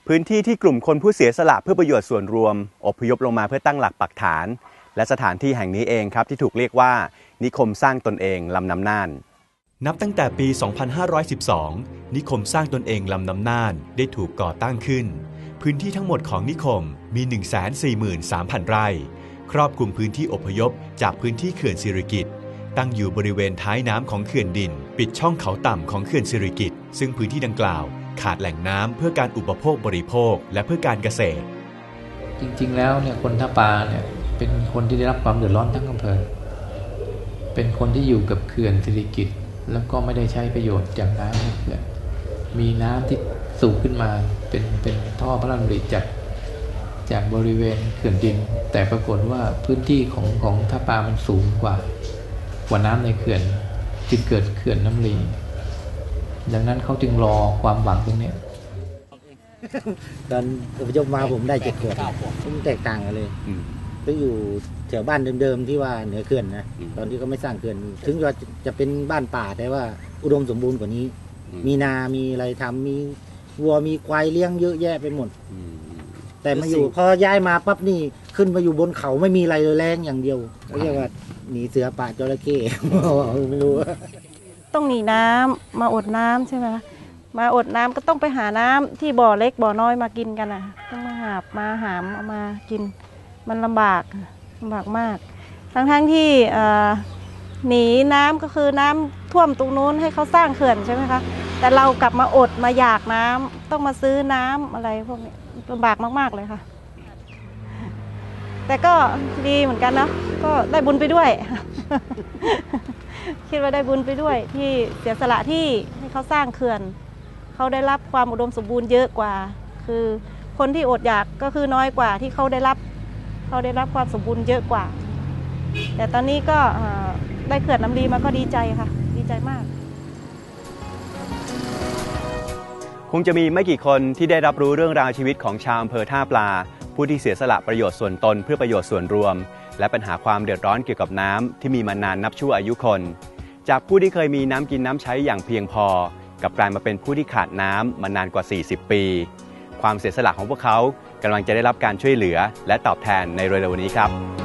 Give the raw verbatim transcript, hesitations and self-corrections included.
พื้นที่ที่กลุ่มคนผู้เสียสละเพื่อประโยชน์ส่วนรวมอพยพลงมาเพื่อตั้งหลักปักฐานและสถานที่แห่งนี้เองครับที่ถูกเรียกว่านิคมสร้างตนเองลำน้ำน่านนับตั้งแต่ปี สองพันห้าร้อยสิบสอง นิคมสร้างตนเองลำน้ำน่านได้ถูกก่อตั้งขึ้นพื้นที่ทั้งหมดของนิคมมี หนึ่งแสนสี่หมื่นสามพัน ไร่ครอบคลุมพื้นที่อพยพจากพื้นที่เขื่อนสิริกิติ์ตั้งอยู่บริเวณท้ายน้ำของเขื่อนดินปิดช่องเขาต่ำของเขื่อนสิริกิติ์ซึ่งพื้นที่ดังกล่าวขาดแหล่งน้ำเพื่อการอุปโภคบริโภคและเพื่อการเกษตรจริงๆแล้วเนี่ยคนท่าปาเนี่ยเป็นคนที่ได้รับความเดือดร้อนทั้งอำเภอเป็นคนที่อยู่กับเขื่อนสิริกิติ์แล้วก็ไม่ได้ใช้ประโยชน์จากน้ำในเขื่อนมีน้ำที่สูบขึ้นมาเป็นเป็นท่อพระราชดำริจากจากบริเวณเขื่อนดินแต่ปรากฏว่าพื้นที่ของของท่าปามันสูงกว่ากว่าน้ำในเขื่อนจึงเกิดเขื่อนน้ำลีดังนั้นเขาจึงรอความหวังตรงนี้ตอนอพยพมาผมได้เจ็ดขวบมันแตกต่างกันเลยไปอยู่แถวบ้านเดิมๆที่ว่าเหนือเขื่อนนะตอนที่เขาไม่สร้างเขื่อนถึงว่าจะเป็นบ้านป่าแต่ว่าอุดมสมบูรณ์กว่านี้มีนามีอะไรทำมีวัวมีควายเลี้ยงเยอะแยะไปหมดแต่มาอยู่พอย้ายมาปั๊บนี่ขึ้นมาอยู่บนเขาไม่มีอะไรเลยแรงอย่างเดียวเขาเรียกว่าหนีเสือป่าจระเข้ไม่รู้ต้องหนีน้ำมาอดน้ำใช่ไหมมาอดน้ำก็ต้องไปหาน้ำที่บ่อเล็กบ่อน้อยมากินกันนะต้องมาหาบมาหามเอามากินมันลำบากลำบากมากทั้งทั้งที่หนีน้ำก็คือน้ำท่วมตรงนู้นให้เขาสร้างเขื่อนใช่ไหมคะแต่เรากลับมาอดมาอยากน้ำต้องมาซื้อน้ำอะไรพวกนี้ลำบากมากๆเลยค่ะแต่ก็ดีเหมือนกันนะก็ได้บุญไปด้วย คิดว่าได้บุญไปด้วยที่เสียสละที่ให้เขาสร้างเขื่อนเขาได้รับความอุดมสมบูรณ์เยอะกว่าคือคนที่อดอยากก็คือน้อยกว่าที่เขาได้รับเขาได้รับความสมบูรณ์เยอะกว่าแต่ตอนนี้ก็ได้เขื่อนน้ำลีมาก็ดีใจค่ะดีใจมากคงจะมีไม่กี่คนที่ได้รับรู้เรื่องราวชีวิตของชาวอำเภอท่าปลาผู้ที่เสียสละประโยชน์ส่วนตนเพื่อประโยชน์ส่วนรวมและปัญหาความเดือดร้อนเกี่ยวกับน้ำที่มีมานานนับชั่วอายุคนจากผู้ที่เคยมีน้ำกินน้ำใช้อย่างเพียงพอกลับกลายมาเป็นผู้ที่ขาดน้ำมานานกว่าสี่สิบปีความเสียสละของพวกเขากำลังจะได้รับการช่วยเหลือและตอบแทนในเร็วๆนี้ครับ